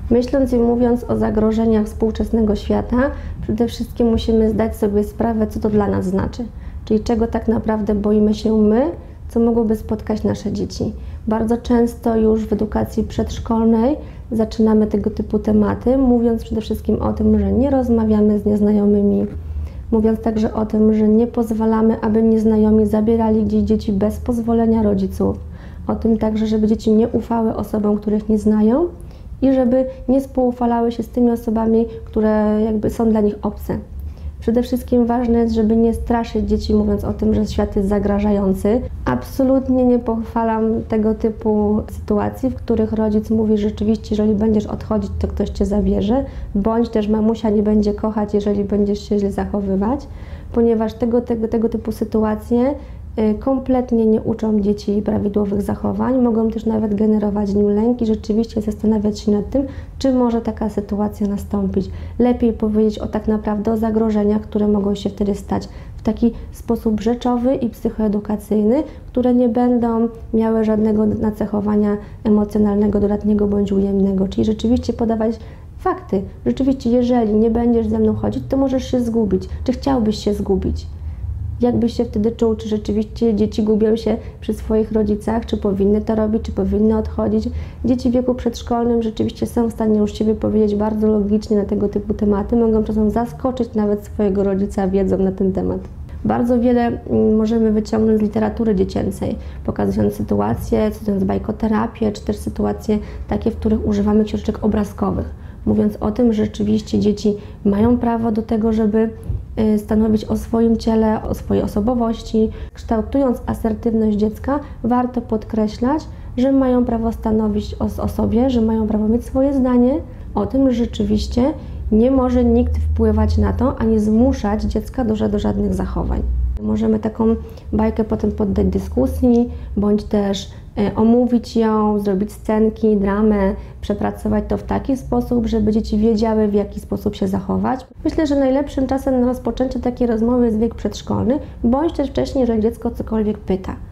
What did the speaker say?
Myśląc i mówiąc o zagrożeniach współczesnego świata, przede wszystkim musimy zdać sobie sprawę, co to dla nas znaczy. Czyli czego tak naprawdę boimy się my, co mogłoby spotkać nasze dzieci. Bardzo często już w edukacji przedszkolnej zaczynamy tego typu tematy, mówiąc przede wszystkim o tym, że nie rozmawiamy z nieznajomymi, mówiąc także o tym, że nie pozwalamy, aby nieznajomi zabierali gdzieś dzieci bez pozwolenia rodziców, o tym także, żeby dzieci nie ufały osobom, których nie znają i żeby nie współufalały się z tymi osobami, które jakby są dla nich obce. Przede wszystkim ważne jest, żeby nie straszyć dzieci, mówiąc o tym, że świat jest zagrażający. Absolutnie nie pochwalam tego typu sytuacji, w których rodzic mówi, że rzeczywiście, jeżeli będziesz odchodzić, to ktoś cię zabierze, bądź też mamusia nie będzie kochać, jeżeli będziesz się źle zachowywać, ponieważ tego typu sytuacje kompletnie nie uczą dzieci prawidłowych zachowań, mogą też nawet generować w nim lęk i rzeczywiście zastanawiać się nad tym, czy może taka sytuacja nastąpić. Lepiej powiedzieć tak naprawdę o zagrożeniach, które mogą się wtedy stać w taki sposób rzeczowy i psychoedukacyjny, które nie będą miały żadnego nacechowania emocjonalnego, dodatniego bądź ujemnego, czyli rzeczywiście podawać fakty. Rzeczywiście, jeżeli nie będziesz ze mną chodzić, to możesz się zgubić. Czy chciałbyś się zgubić? Jak byś się wtedy czuł, czy rzeczywiście dzieci gubią się przy swoich rodzicach, czy powinny to robić, czy powinny odchodzić. Dzieci w wieku przedszkolnym rzeczywiście są w stanie już siebie powiedzieć bardzo logicznie na tego typu tematy, mogą czasem zaskoczyć nawet swojego rodzica wiedzą na ten temat. Bardzo wiele możemy wyciągnąć z literatury dziecięcej, pokazując sytuacje, cytując bajkoterapię, czy też sytuacje takie, w których używamy książek obrazkowych, mówiąc o tym, że rzeczywiście dzieci mają prawo do tego, żeby stanowić o swoim ciele, o swojej osobowości. Kształtując asertywność dziecka, warto podkreślać, że mają prawo stanowić o sobie, że mają prawo mieć swoje zdanie o tym, że rzeczywiście nie może nikt wpływać na to, ani zmuszać dziecka do żadnych zachowań. Możemy taką bajkę potem poddać dyskusji, bądź też omówić ją, zrobić scenki, dramę, przepracować to w taki sposób, żeby dzieci wiedziały, w jaki sposób się zachować. Myślę, że najlepszym czasem na rozpoczęcie takiej rozmowy jest wiek przedszkolny, bądź też wcześniej, jeżeli dziecko cokolwiek pyta.